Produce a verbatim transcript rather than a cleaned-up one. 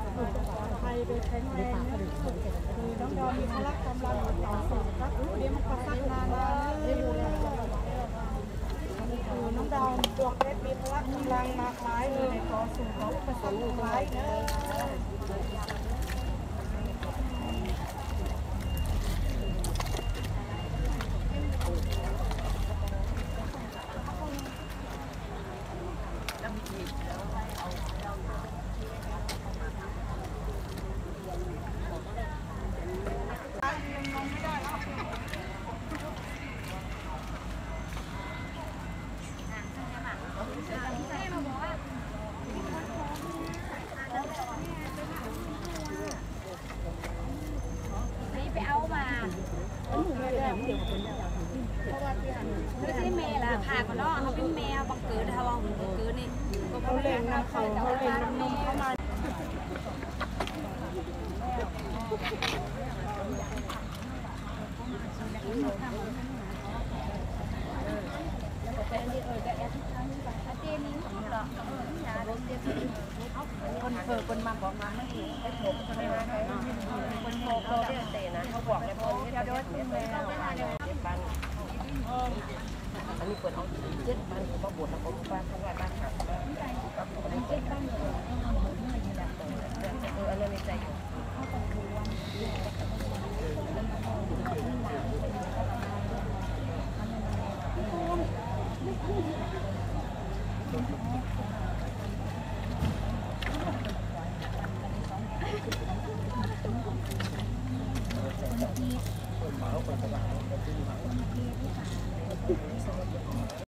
ไทยเป็นแข็งแรงคือน้องดอมมีพละกำลังต่อสู้ครับเดี๋ยวมันก็สักนานเลยคือน้องดาวดวงเพชรมีพละกำลังมากมายเลยในต่อสู้เขาประสบหลายเนอะไปเอามาไม่ใช่แม่ละผ่าก่อนเนาะเขาเป็นแมวบังเกิดเขาบังเกิดนี่เขาเล่นน้ำเขาเขาเล่นน้ำนมเข้ามาคนเปิดคนมาบอกมาไม่ถูกไม่ถูกใช่ไหมคนโทรเขาเรียกเตะนะเขาบอกเลยคนเดียวเดียวเจ็ดปันอันนี้เปิดเอาเจ็ดปันเขาบวชแล้วเขาบ้านทั้งวันบ้านหักเจ็ดปันเอออันนี้ในใจอยู่